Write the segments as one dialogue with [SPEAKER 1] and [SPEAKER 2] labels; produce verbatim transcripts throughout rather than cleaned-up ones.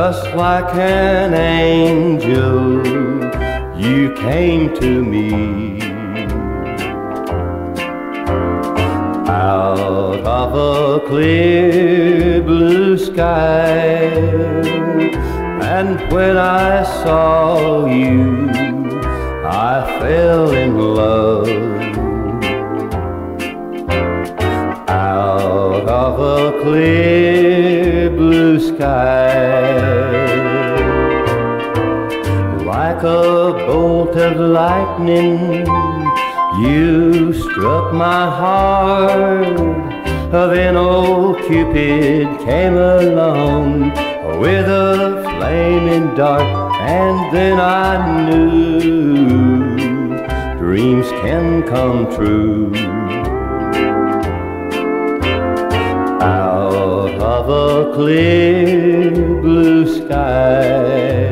[SPEAKER 1] Just like an angel, you came to me. Out of a clear blue sky, and when I saw you, I fell in love. Out of a clear blue sky, like a bolt of lightning, you struck my heart. Then old Cupid came along with a flaming dart, and then I knew dreams can come true. Out of a clear blue sky,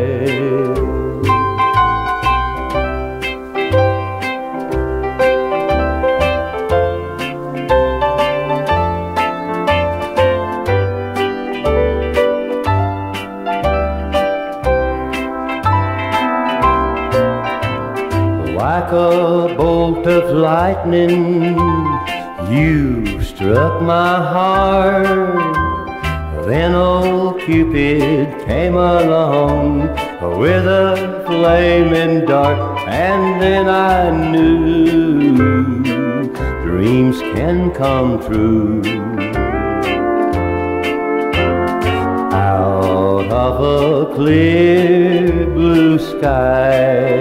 [SPEAKER 1] like a bolt of lightning, you struck my heart. Then old Cupid came along with a flaming dart, and then I knew dreams can come true. Out of a clear blue sky,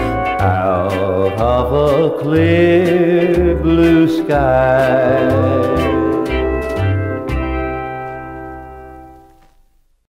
[SPEAKER 1] out of a clear blue sky.